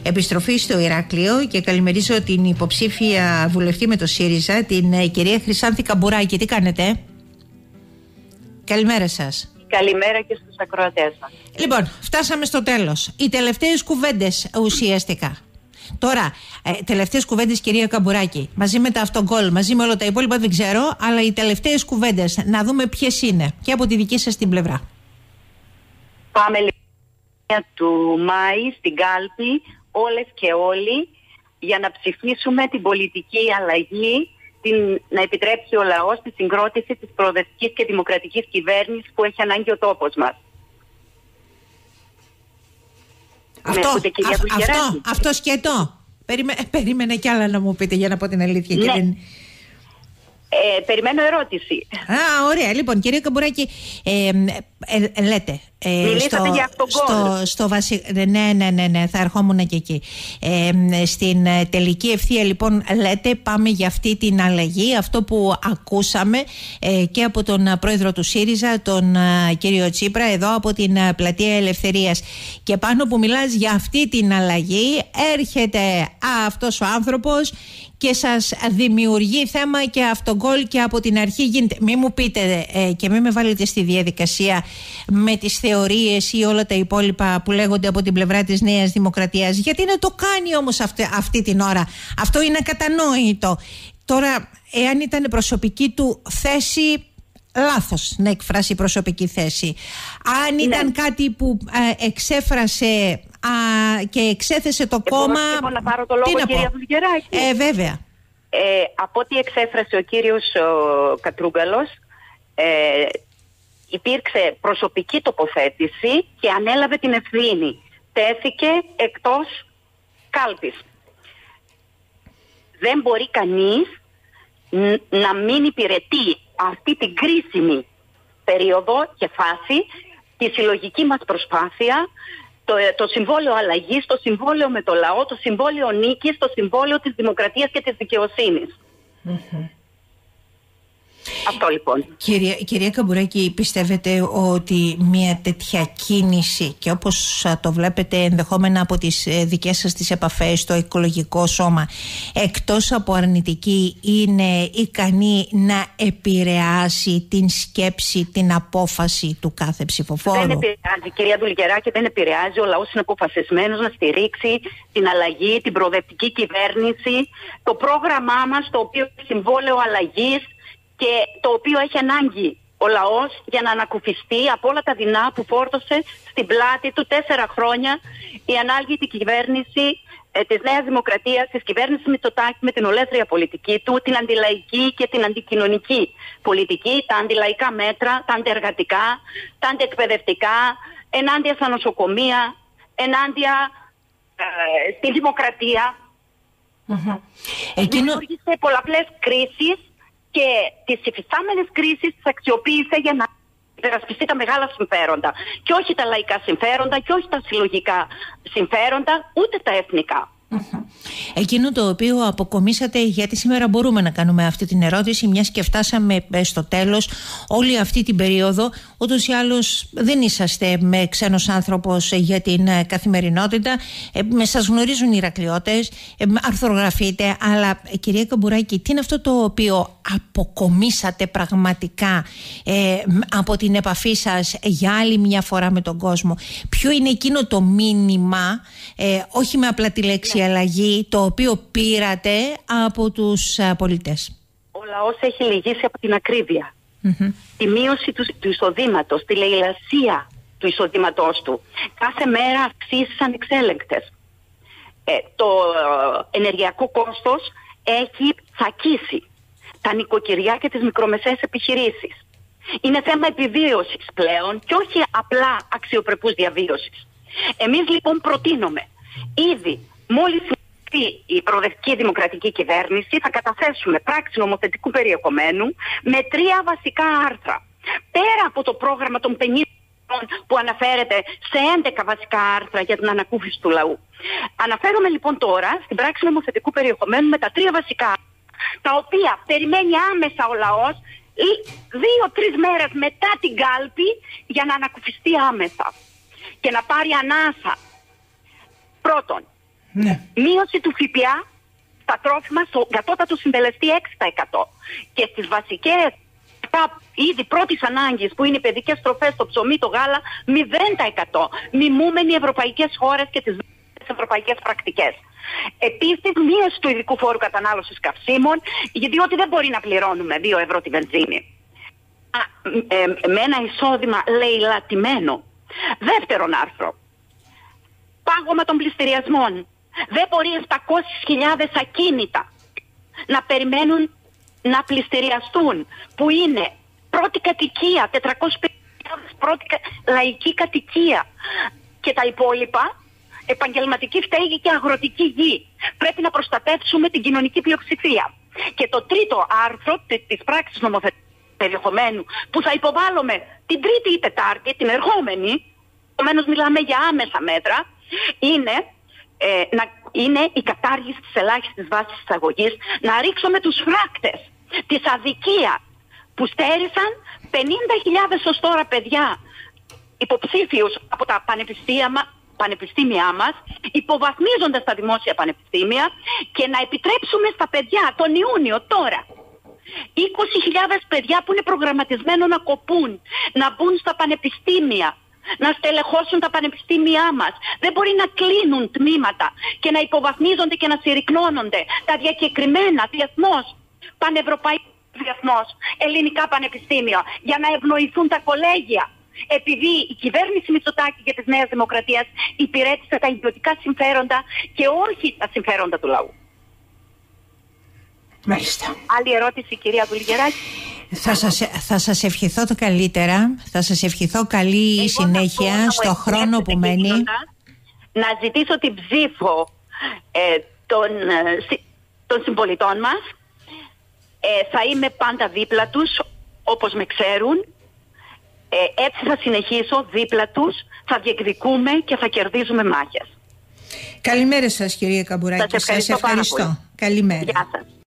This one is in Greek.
επιστροφή στο Ηράκλειο και καλημερίζω την υποψήφια βουλευτή με το ΣΥΡΙΖΑ, την κυρία Χρυσάνθη Καμπουράκη. Τι κάνετε? Καλημέρα σας. Καλημέρα και στους ακροατές μας. Λοιπόν, φτάσαμε στο τέλος. Οι τελευταίες κουβέντες ουσιαστικά. Τώρα, τελευταίες κουβέντες, κυρία Καμπουράκη, μαζί με τα αυτογκόλ, μαζί με όλα τα υπόλοιπα δεν ξέρω, αλλά οι τελευταίες κουβέντες, να δούμε ποιες είναι και από τη δική σας την πλευρά. Πάμε λοιπόν του Μάη στην κάλπη, όλες και όλοι, για να ψηφίσουμε την πολιτική αλλαγή, να επιτρέψει ο λαός τη συγκρότηση της προοδευτικής και δημοκρατικής κυβέρνησης που έχει ανάγκη ο τόπος μας. Αυτό σκέτο. Περίμενε κι άλλα να μου πείτε, για να πω την αλήθεια. Ναι. Και δεν... περιμένω ερώτηση. Ωραία. Λοιπόν, κυρία Καμπουράκη, λέτε μιλήσατε για αυτογκόλ. Ναι, θα ερχόμουν και εκεί. Στην τελική ευθεία λοιπόν λέτε πάμε για αυτή την αλλαγή, αυτό που ακούσαμε και από τον πρόεδρο του ΣΥΡΙΖΑ, τον κύριο Τσίπρα, εδώ από την Πλατεία Ελευθερίας, και πάνω που μιλάς για αυτή την αλλαγή έρχεται αυτός ο άνθρωπος και σας δημιουργεί θέμα και αυτογκόλ και από την αρχή γίνεται. Μην μου πείτε και μην με βάλετε στη διαδικασία με τις θεωρίες ή όλα τα υπόλοιπα που λέγονται από την πλευρά της Νέας Δημοκρατίας, γιατί να το κάνει όμως αυτή την ώρα. Αυτό είναι ακατανόητο. Τώρα, εάν ήταν προσωπική του θέση, λάθος να εκφράσει προσωπική θέση. Αν ήταν κάτι που εξέφρασε και εξέθεσε το κόμμα... Μπορώ να πάρω το λόγο, κυρία Βουλγεράκη? Βέβαια. Από ό,τι εξέφρασε ο κύριος Κατρούγκαλος, υπήρξε προσωπική τοποθέτηση και ανέλαβε την ευθύνη. Τέθηκε εκτός κάλπης. Δεν μπορεί κανείς να μην υπηρετεί αυτή την κρίσιμη περίοδο και φάση τη συλλογική μας προσπάθεια, το συμβόλαιο αλλαγής, το συμβόλαιο με το λαό, το συμβόλαιο νίκης, το συμβόλαιο της δημοκρατίας και της δικαιοσύνης. Αυτό λοιπόν. Κυρία Καμπουράκη, πιστεύετε ότι μια τέτοια κίνηση, και όπως το βλέπετε ενδεχόμενα από τις δικές σας τις επαφές στο Οικολογικό Σώμα, εκτός από αρνητική, είναι ικανή να επηρεάσει την σκέψη, την απόφαση του κάθε ψηφοφόρου? Δεν επηρεάζει, κυρία Δουλγεράκη, δεν επηρεάζει. Ο λαός είναι αποφασισμένος να στηρίξει την αλλαγή, την προοδευτική κυβέρνηση, το πρόγραμμά μας, το οποίο συμβόλαιο αλλαγής και το οποίο έχει ανάγκη ο λαός για να ανακουφιστεί από όλα τα δεινά που φόρτωσε στην πλάτη του 4 χρόνια η ανάλγητη κυβέρνηση της Νέας Δημοκρατίας, της κυβέρνησης Μητσοτάκη, με την ολέθρια πολιτική του, την αντιλαϊκή και την αντικοινωνική πολιτική, τα αντιλαϊκά μέτρα, τα αντιεργατικά, τα αντιεκπαιδευτικά, ενάντια στα νοσοκομεία, ενάντια στη δημοκρατία. Δημιούργησε πολλαπλές κρίσεις και τις υφιστάμενες κρίσεις τις αξιοποίησε για να υπερασπιστεί τα μεγάλα συμφέροντα. Και όχι τα λαϊκά συμφέροντα και όχι τα συλλογικά συμφέροντα, ούτε τα εθνικά. Εκείνο το οποίο αποκομίσατε, γιατί σήμερα μπορούμε να κάνουμε αυτή την ερώτηση, μιας και φτάσαμε στο τέλος, όλη αυτή την περίοδο ούτως ή άλλως δεν είσαστε με ξένος άνθρωπος για την καθημερινότητα, σας γνωρίζουν οι Ηρακλειώτες, αρθρογραφείτε, αλλά κυρία Καμπουράκη, τι είναι αυτό το οποίο αποκομίσατε πραγματικά από την επαφή σας για άλλη μια φορά με τον κόσμο? Ποιο είναι εκείνο το μήνυμα, όχι με απλά τη λέξη αλλαγή, το οποίο πήρατε από τους πολίτες? Ο λαός έχει λυγίσει από την ακρίβεια. Τη μείωση του εισοδήματος, τη λαιλασία του εισοδήματός του. Κάθε μέρα αυξήσεις ανεξέλεγκτες. Το ενεργειακό κόστος έχει θακίσει τα νοικοκυριά και τις μικρομεσαίες επιχειρήσεις. Είναι θέμα επιβίωσης πλέον και όχι απλά αξιοπρεπούς διαβίωσης. Εμείς λοιπόν προτείνουμε ήδη μόλις η προοδευτική δημοκρατική κυβέρνηση θα καταθέσουμε πράξη νομοθετικού περιεχομένου με 3 βασικά άρθρα. Πέρα από το πρόγραμμα των 50 που αναφέρεται σε 11 βασικά άρθρα για την ανακούφιση του λαού. Αναφέρομαι λοιπόν τώρα στην πράξη νομοθετικού περιεχομένου με τα 3 βασικά άρθρα, τα οποία περιμένει άμεσα ο λαός 2-3 μέρες μετά την κάλπη για να ανακουφιστεί άμεσα και να πάρει ανάσα. Πρώτον, Ναι. Μείωση του ΦΠΑ στα τρόφιμα στο κατώτατο συντελεστή 6%. Και στις βασικές είδη πρώτης ανάγκης που είναι οι παιδικές τροφές, το ψωμί, το γάλα, 0%. Μιμούμενοι οι ευρωπαϊκές χώρες και τις ευρωπαϊκές πρακτικές. Επίσης, μείωση του ειδικού φόρου κατανάλωσης καυσίμων, διότι δεν μπορεί να πληρώνουμε 2 ευρώ τη βενζίνη. Με ένα εισόδημα λαιλατημένο. Δεύτερον άρθρο. Πάγωμα των πληστηριασμών. Δεν μπορεί 700.000 ακίνητα να περιμένουν να πληστηριαστούν, που είναι πρώτη κατοικία, 450.000 πρώτη λαϊκή κατοικία, και τα υπόλοιπα επαγγελματική φταίγη και αγροτική γη. Πρέπει να προστατεύσουμε την κοινωνική πλειοψηφία. Και το τρίτο άρθρο της πράξης νομοθετικού περιεχομένου, που θα υποβάλλουμε την Τρίτη ή Τετάρτη, την ερχόμενη, επομένως μιλάμε για άμεσα μέτρα, είναι η κατάργηση της ελάχιστης βάσης εισαγωγής, να ρίξουμε τους φράκτες της αδικίας που στέρισαν 50.000 ως τώρα παιδιά υποψήφιους από τα πανεπιστήμια μας, υποβαθμίζοντας τα δημόσια πανεπιστήμια, και να επιτρέψουμε στα παιδιά τον Ιούνιο τώρα 20.000 παιδιά που είναι προγραμματισμένο να κοπούν, να μπουν στα πανεπιστήμια, να στελεχώσουν τα πανεπιστήμια μας. Δεν μπορεί να κλείνουν τμήματα και να υποβαθμίζονται και να συρρυκνώνονται τα διακεκριμένα διεθνώς, πανευρωπαϊκά διεθνώς, ελληνικά πανεπιστήμια, για να ευνοηθούν τα κολέγια. Επειδή η κυβέρνηση Μητσοτάκη και της Νέας Δημοκρατίας υπηρέτησε τα ιδιωτικά συμφέροντα και όχι τα συμφέροντα του λαού. Μάλιστα. Άλλη ερώτηση, κυρία Βουλγεράκη? Θα σας ευχηθώ το καλύτερα. Θα σας ευχηθώ καλή συνέχεια στο χρόνο που μένει. Να ζητήσω την ψήφο των συμπολιτών μας. Θα είμαι πάντα δίπλα τους, όπως με ξέρουν. Έτσι θα συνεχίσω δίπλα τους. Θα διεκδικούμε και θα κερδίζουμε μάχες. Καλημέρα σας, κυρία Καμπουράκη. Σας ευχαριστώ. Καλημέρα. Γεια σας.